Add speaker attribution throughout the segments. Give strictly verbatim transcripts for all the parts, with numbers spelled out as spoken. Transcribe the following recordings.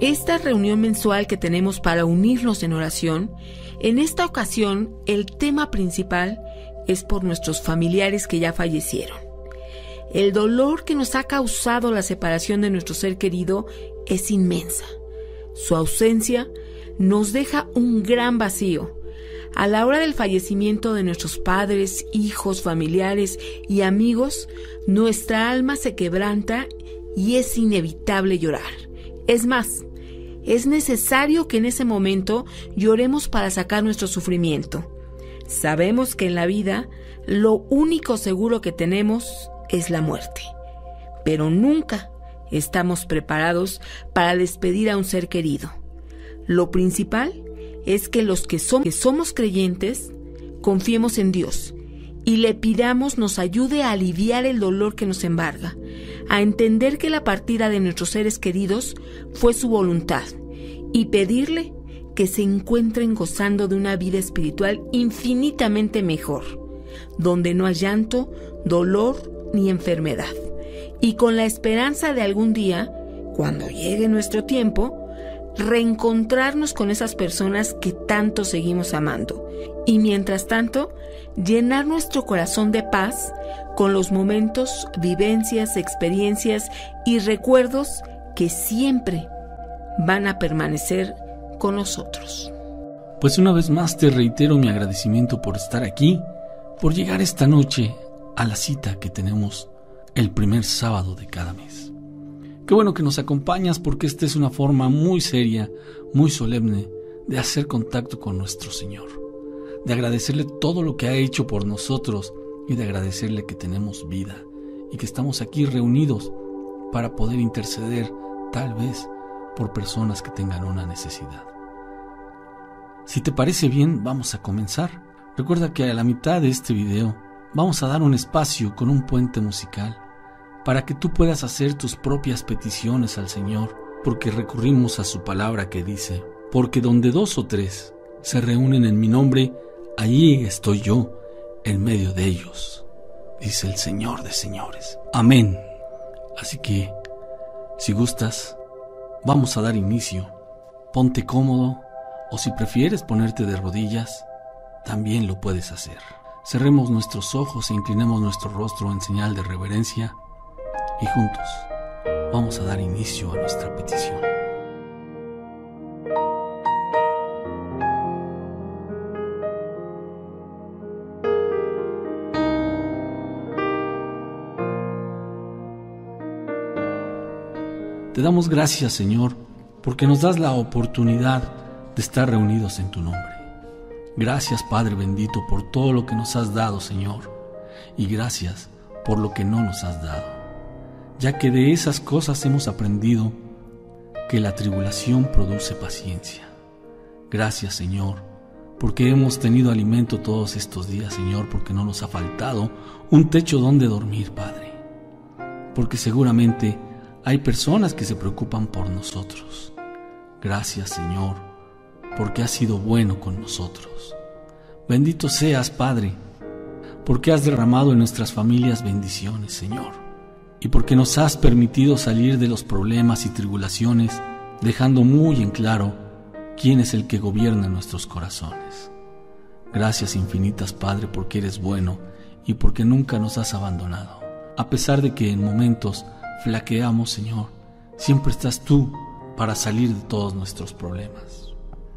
Speaker 1: esta reunión mensual que tenemos para unirnos en oración, en esta ocasión el tema principal es por nuestros familiares que ya fallecieron. El dolor que nos ha causado la separación de nuestro ser querido es inmensa. Su ausencia nos deja un gran vacío. A la hora del fallecimiento de nuestros padres, hijos, familiares y amigos, nuestra alma se quebranta y es inevitable llorar. Es más, es necesario que en ese momento lloremos para sacar nuestro sufrimiento. Sabemos que en la vida lo único seguro que tenemos es la muerte, pero nunca estamos preparados para despedir a un ser querido. Lo principal es que los que, som- que somos creyentes confiemos en Dios y le pidamos nos ayude a aliviar el dolor que nos embarga, a entender que la partida de nuestros seres queridos fue su voluntad y pedirle que se encuentren gozando de una vida espiritual infinitamente mejor, donde no hay llanto, dolor ni enfermedad, y con la esperanza de algún día, cuando llegue nuestro tiempo, reencontrarnos con esas personas que tanto seguimos amando, y mientras tanto, llenar nuestro corazón de paz con los momentos, vivencias, experiencias y recuerdos que siempre van a permanecer con nosotros.
Speaker 2: Pues una vez más te reitero mi agradecimiento por estar aquí, por llegar esta noche a la cita que tenemos el primer sábado de cada mes. Qué bueno que nos acompañas, porque esta es una forma muy seria, muy solemne de hacer contacto con nuestro Señor, de agradecerle todo lo que ha hecho por nosotros y de agradecerle que tenemos vida y que estamos aquí reunidos para poder interceder tal vez por personas que tengan una necesidad. Si te parece bien, vamos a comenzar. Recuerda que a la mitad de este video vamos a dar un espacio con un puente musical para que tú puedas hacer tus propias peticiones al Señor, porque recurrimos a su palabra que dice: porque donde dos o tres se reúnen en mi nombre, allí estoy yo en medio de ellos, dice el Señor de señores. Amén. Así que, si gustas, vamos a dar inicio. Ponte cómodo, o si prefieres ponerte de rodillas, también lo puedes hacer. Cerremos nuestros ojos e inclinemos nuestro rostro en señal de reverencia, y juntos vamos a dar inicio a nuestra petición. Te damos gracias, Señor, porque nos das la oportunidad de estar reunidos en tu nombre. Gracias, Padre bendito, por todo lo que nos has dado, Señor, y gracias por lo que no nos has dado, ya que de esas cosas hemos aprendido que la tribulación produce paciencia. Gracias, Señor, porque hemos tenido alimento todos estos días, Señor, porque no nos ha faltado un techo donde dormir, Padre, porque seguramente hay personas que se preocupan por nosotros. Gracias, Señor, porque has sido bueno con nosotros. Bendito seas, Padre, porque has derramado en nuestras familias bendiciones, Señor, y porque nos has permitido salir de los problemas y tribulaciones, dejando muy en claro quién es el que gobierna nuestros corazones. Gracias infinitas, Padre, porque eres bueno y porque nunca nos has abandonado. A pesar de que en momentos flaqueamos, Señor, siempre estás tú para salir de todos nuestros problemas.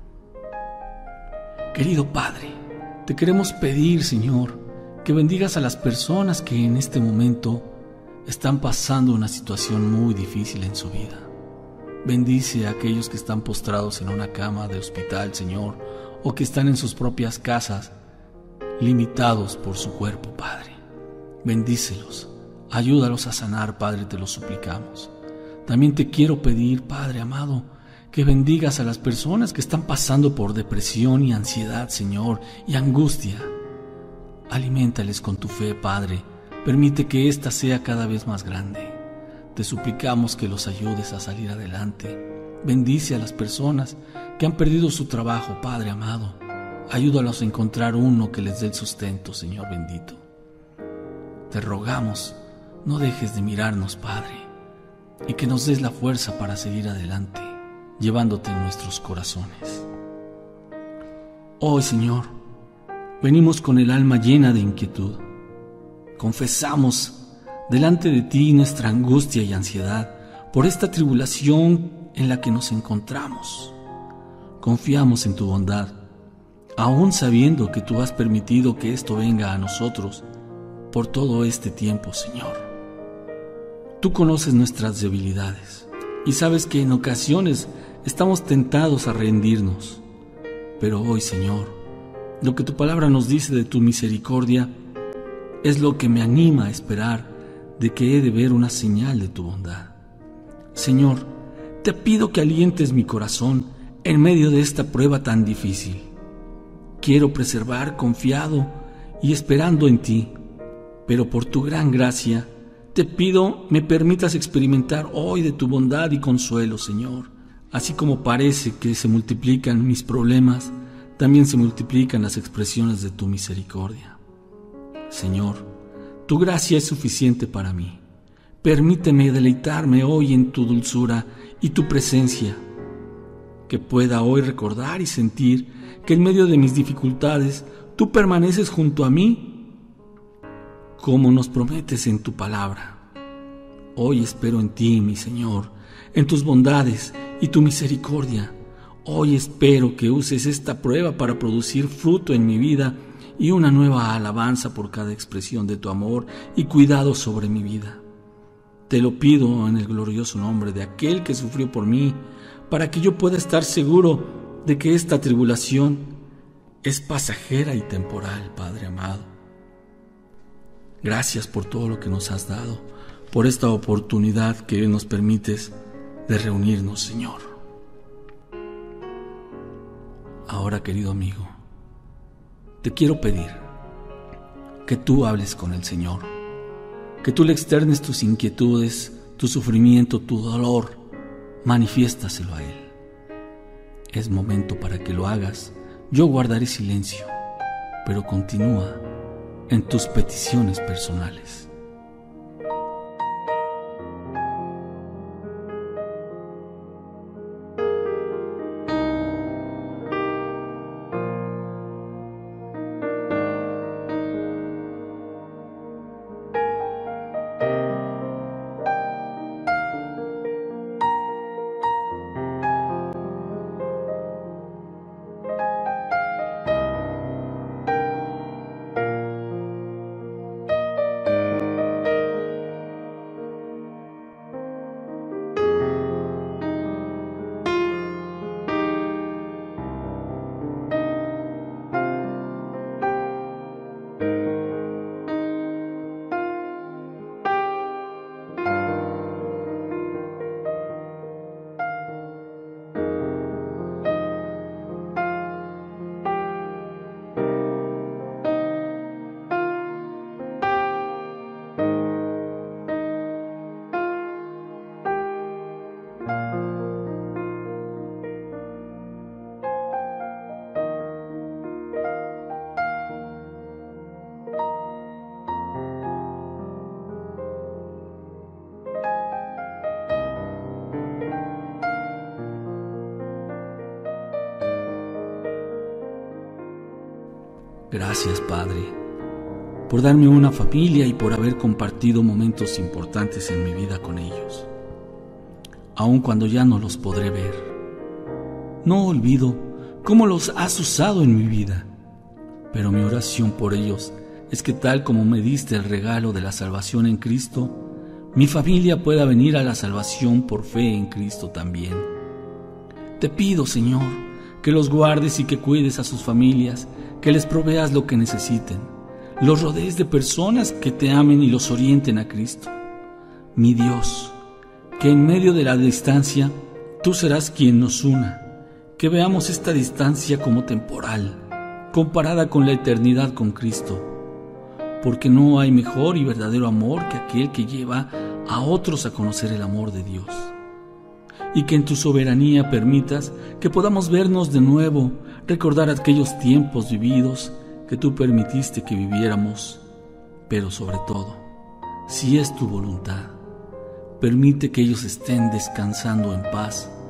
Speaker 2: Querido Padre, te queremos pedir, Señor, que bendigas a las personas que en este momento están pasando una situación muy difícil en su vida. Bendice a aquellos que están postrados en una cama de hospital, Señor, o que están en sus propias casas, limitados por su cuerpo, Padre. Bendícelos, ayúdalos a sanar, Padre, te lo suplicamos. También te quiero pedir, Padre amado, que bendigas a las personas que están pasando por depresión y ansiedad, Señor, y angustia. Aliméntales con tu fe, Padre. Permite que ésta sea cada vez más grande. Te suplicamos que los ayudes a salir adelante. Bendice a las personas que han perdido su trabajo, Padre amado. Ayúdalos a encontrar uno que les dé el sustento, Señor bendito. Te rogamos, no dejes de mirarnos, Padre, y que nos des la fuerza para seguir adelante. llevándote en nuestros corazones. Hoy, Señor, venimos con el alma llena de inquietud. Confesamos delante de ti nuestra angustia y ansiedad por esta tribulación en la que nos encontramos. Confiamos en tu bondad, aún sabiendo que tú has permitido que esto venga a nosotros por todo este tiempo, Señor. Tú conoces nuestras debilidades y sabes que en ocasiones estamos tentados a rendirnos. Pero hoy, Señor, lo que tu palabra nos dice de tu misericordia es lo que me anima a esperar de que he de ver una señal de tu bondad. Señor, te pido que alientes mi corazón en medio de esta prueba tan difícil. Quiero preservar confiado y esperando en ti, pero por tu gran gracia te pido me permitas experimentar hoy de tu bondad y consuelo, Señor. Así como parece que se multiplican mis problemas, también se multiplican las expresiones de tu misericordia. Señor, tu gracia es suficiente para mí. Permíteme deleitarme hoy en tu dulzura y tu presencia, que pueda hoy recordar y sentir que en medio de mis dificultades tú permaneces junto a mí, como nos prometes en tu palabra. Hoy espero en ti, mi Señor, en tus bondades y tu misericordia. Hoy espero que uses esta prueba para producir fruto en mi vida y una nueva alabanza por cada expresión de tu amor y cuidado sobre mi vida. Te lo pido en el glorioso nombre de aquel que sufrió por mí, para que yo pueda estar seguro de que esta tribulación es pasajera y temporal, Padre amado. Gracias por todo lo que nos has dado, por esta oportunidad que nos permites de reunirnos, Señor. Ahora, querido amigo, te quiero pedir que tú hables con el Señor, que tú le externes tus inquietudes, tu sufrimiento, tu dolor, manifiéstaselo a Él. Es momento para que lo hagas. Yo guardaré silencio, pero continúa en tus peticiones personales. Gracias, Padre, por darme una familia y por haber compartido momentos importantes en mi vida con ellos, aun cuando ya no los podré ver. No olvido cómo los has usado en mi vida, pero mi oración por ellos es que tal como me diste el regalo de la salvación en Cristo, mi familia pueda venir a la salvación por fe en Cristo también. Te pido, Señor, que los guardes y que cuides a sus familias, que les proveas lo que necesiten, los rodees de personas que te amen y los orienten a Cristo. Mi Dios, que en medio de la distancia tú serás quien nos una, que veamos esta distancia como temporal, comparada con la eternidad con Cristo, porque no hay mejor y verdadero amor que aquel que lleva a otros a conocer el amor de Dios. Y que en tu soberanía permitas que podamos vernos de nuevo, recordar aquellos tiempos vividos que tú permitiste que viviéramos, pero sobre todo, si es tu voluntad, permite que ellos estén descansando en paz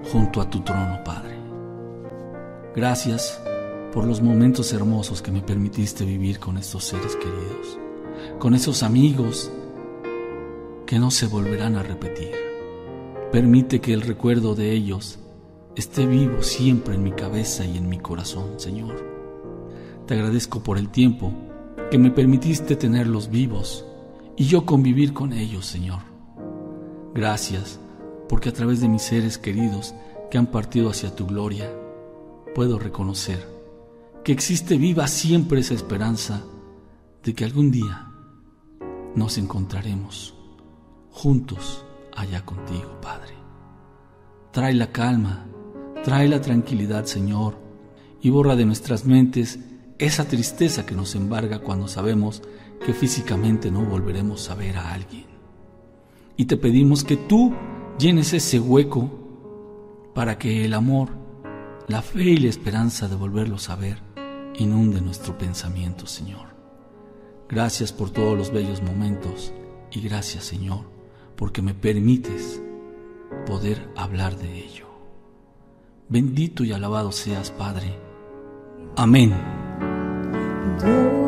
Speaker 2: junto a tu trono, Padre. Gracias por los momentos hermosos que me permitiste vivir con estos seres queridos, con esos amigos que no se volverán a repetir. Permite que el recuerdo de ellos esté vivo siempre en mi cabeza y en mi corazón, Señor. Te agradezco por el tiempo que me permitiste tenerlos vivos y yo convivir con ellos, Señor. Gracias, porque a través de mis seres queridos que han partido hacia tu gloria, puedo reconocer que existe viva siempre esa esperanza de que algún día nos encontraremos juntos allá contigo, Padre. Trae la calma, trae la tranquilidad, Señor, y borra de nuestras mentes esa tristeza que nos embarga cuando sabemos que físicamente no volveremos a ver a alguien. Y te pedimos que tú llenes ese hueco para que el amor, la fe y la esperanza de volverlos a ver inunde nuestro pensamiento, Señor. Gracias por todos los bellos momentos y gracias, Señor, porque me permites poder hablar de ello. Bendito y alabado seas, Padre. Amén.